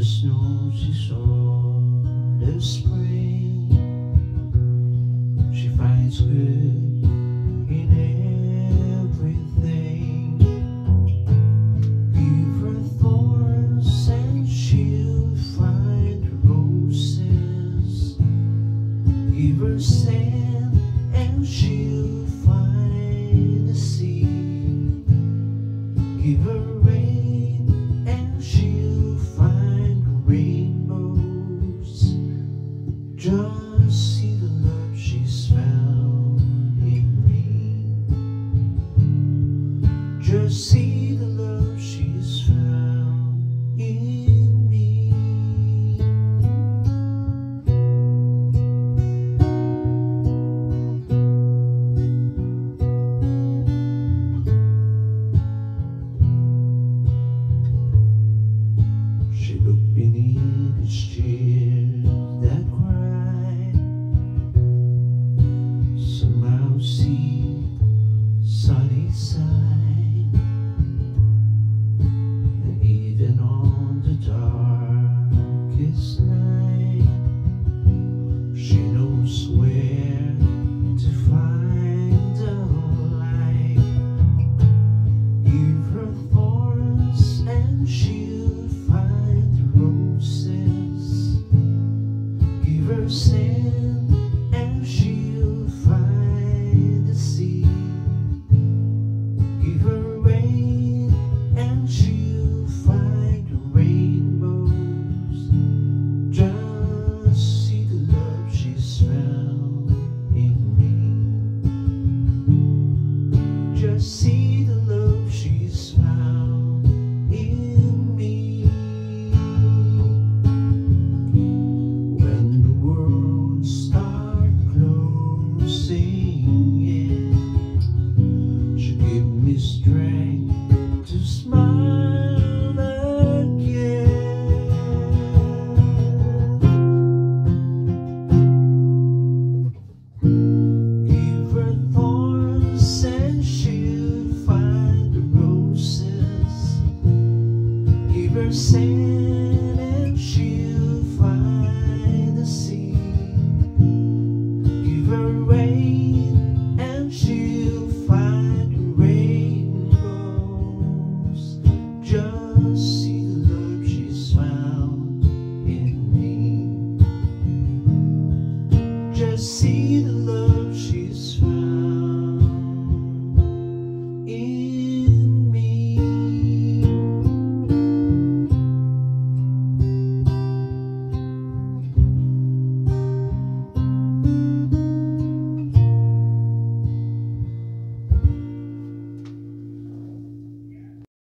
the snow she saw the spring. She finds good in everything. Give her thorns and she'll find roses. Give her sand and she'll find the sea. Give her rain and she'll find rainbows. Just see the love she's found in me. Just see the love she's found in me. She looked beneath its tears that cried. Somehow see sunny side, and even on the darkest night, she knows where to find the light. Give her thorns and she'll find the roses. Give her sand and she'll find the sea. Give her rain and she'll find the rainbows. Just see the love she's found in me. Just see the love she's found in me. When the world starts closing in, she give me strength to smile again. Give her thorns and she'll find the roses. Give her sand and she'll find the sea. Give her rain and she'll find the rainbows. Just see the love she's found in me. Just see the